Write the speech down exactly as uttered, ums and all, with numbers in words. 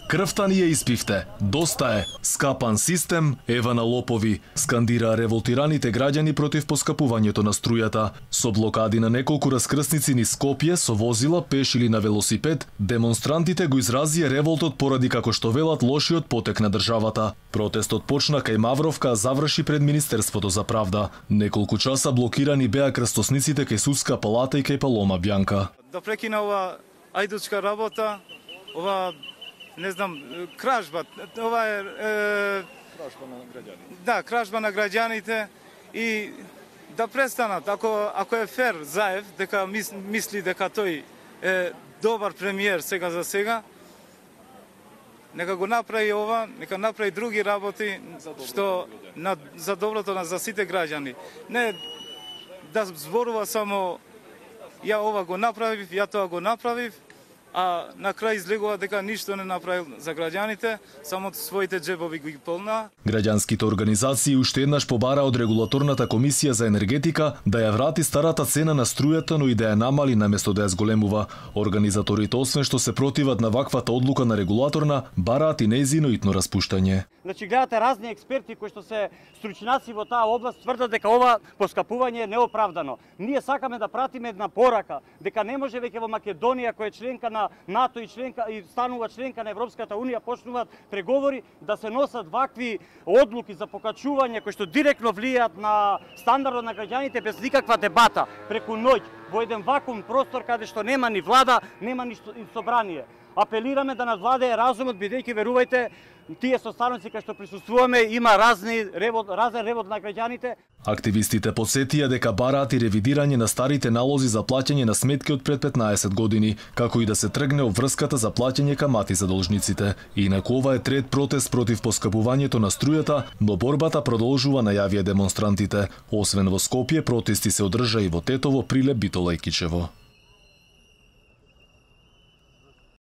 Крвта ни ја испивте, доста е, скапан систем, ева на лопови, скандираа револтираните граѓани против поскапувањето на струјата. Со блокади на неколку раскрсници низ Скопје со возила, пеш или на велосипед, демонстрантите го изразија револтот поради, како што велат, лошиот потек на државата. Протестот почна кај Мавровка, а заврши пред Министерството за правда. Неколку часа блокирани беа крстосниците кај Судска палата и кај Палома Бјанка. Да прекина ова ајдучка работа, ова не знам, кражба, ова е, е кражба на граѓаните. Да, кражба на граѓаните и да престанат. Ако ако е фер Заев дека мис, мисли дека тој е добар премиер сега за сега, нека го направи ова, нека направи други работи за што на за доброто на за сите граѓани. Не да зборува само ја ова го направив, ја тоа го направив, а на крај излегува дека ништо не направил за граѓаните, само своите джебови ги полна. Граѓанските организации уште еднаш побара од регулаторната комисија за енергетика да ја врати старата цена на струјата, но и да ја намали наместо да ја зголемува. Организаторите, освен што се противат на ваквата одлука на регулаторна, бараат и нејзино итно распуштање. Значи гледате разни експерти кои што се стручњаци во таа област тврдат дека ова поскапување е неоправдано. Ние сакаме да пратиме една порака дека не може веќе во Македонија, која е членка на НАТО и членка и станува членка на Европската унија, почнуваат преговори да се носат вакви одлуки за покачување кои што директно влијаат на стандардот на граѓаните без никаква дебата, преку ноќ, во еден вакуум простор каде што нема ни влада, нема ни собрание. Апелираме да надвладее разумот, бидејќи верувајте, тие состаноци кај што присуствуваме има разни ревод, разен ревод на граѓаните. Активистите подсетија дека бараат и ревидирање на старите налози за плаќање на сметки од пред петнаесет години, како и да се тргне обврската за плаќање камати за должниците. Инаку ова е трет протест против поскапувањето на струјата, но борбата продолжува, најавија демонстрантите. Освен во Скопје, протести се одржа и во Тетово, Прилеп, Битола и Кичево.